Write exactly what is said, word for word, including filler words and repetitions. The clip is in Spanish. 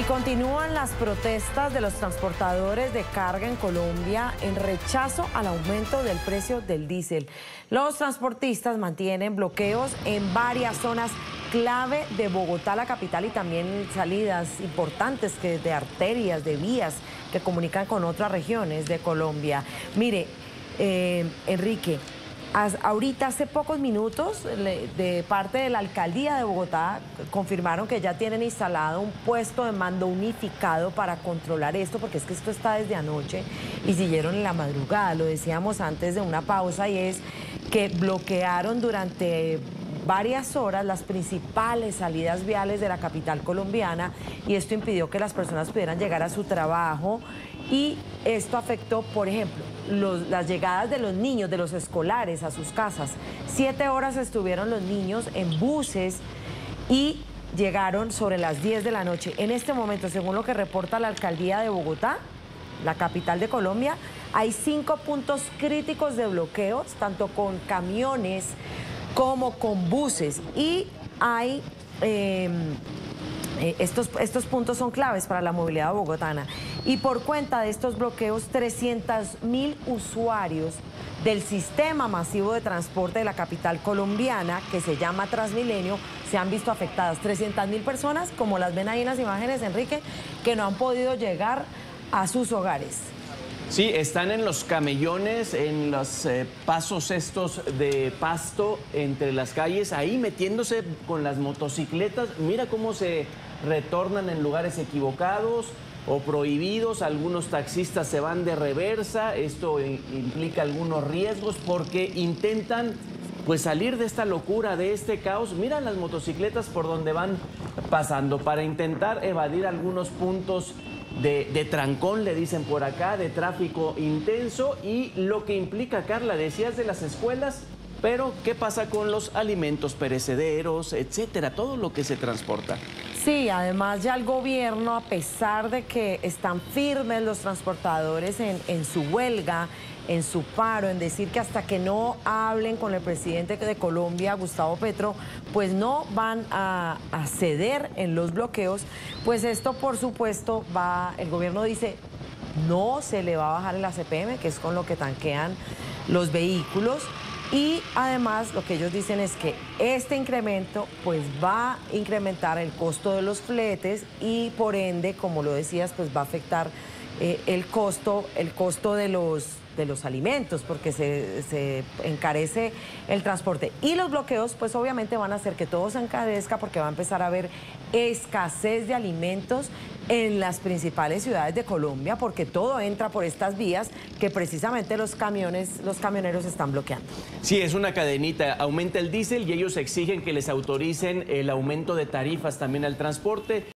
Continúan las protestas de los transportadores de carga en Colombia en rechazo al aumento del precio del diésel. Los transportistas mantienen bloqueos en varias zonas clave de Bogotá, la capital, y también salidas importantes que de arterias, de vías que comunican con otras regiones de Colombia. Mire, eh, Enrique, ahorita hace pocos minutos de parte de la alcaldía de Bogotá confirmaron que ya tienen instalado un puesto de mando unificado para controlar esto, porque es que esto está desde anoche y siguieron en la madrugada. Lo decíamos antes de una pausa, y es que bloquearon durante varias horas las principales salidas viales de la capital colombiana, y esto impidió que las personas pudieran llegar a su trabajo. Y esto afectó, por ejemplo, los, las llegadas de los niños, de los escolares a sus casas. Siete horas estuvieron los niños en buses y llegaron sobre las diez de la noche. En este momento, según lo que reporta la alcaldía de Bogotá, la capital de Colombia, hay cinco puntos críticos de bloqueos, tanto con camiones como con buses. Y hay... Eh, Eh, estos, estos puntos son claves para la movilidad bogotana. Y por cuenta de estos bloqueos, trescientos mil usuarios del sistema masivo de transporte de la capital colombiana, que se llama Transmilenio, se han visto afectadas. trescientas mil personas, como las ven ahí en las imágenes, Enrique, que no han podido llegar a sus hogares. Sí, están en los camellones, en los eh, pasos estos de pasto entre las calles, ahí metiéndose con las motocicletas. Mira cómo se retornan en lugares equivocados o prohibidos. Algunos taxistas se van de reversa. Esto implica algunos riesgos porque intentan pues salir de esta locura, de este caos. Mira las motocicletas por donde van pasando para intentar evadir algunos puntos De, de trancón, le dicen por acá, de tráfico intenso, y lo que implica, Carla, decías de las escuelas, pero ¿qué pasa con los alimentos perecederos, etcétera? Todo lo que se transporta. Sí, además ya el gobierno, a pesar de que están firmes los transportadores en, en su huelga, en su paro, en decir que hasta que no hablen con el presidente de Colombia, Gustavo Petro, pues no van a, a ceder en los bloqueos. Pues esto, por supuesto, va, el gobierno dice, no se le va a bajar el A C P M, que es con lo que tanquean los vehículos. Y además lo que ellos dicen es que este incremento pues va a incrementar el costo de los fletes y por ende, como lo decías, pues va a afectar eh, el costo, el costo de los de los alimentos, porque se, se encarece el transporte. Y los bloqueos, pues obviamente van a hacer que todo se encarezca, porque va a empezar a haber escasez de alimentos en las principales ciudades de Colombia, porque todo entra por estas vías que precisamente los camiones, los camioneros están bloqueando. Sí, es una cadenita. Aumenta el diésel y ellos exigen que les autoricen el aumento de tarifas también al transporte.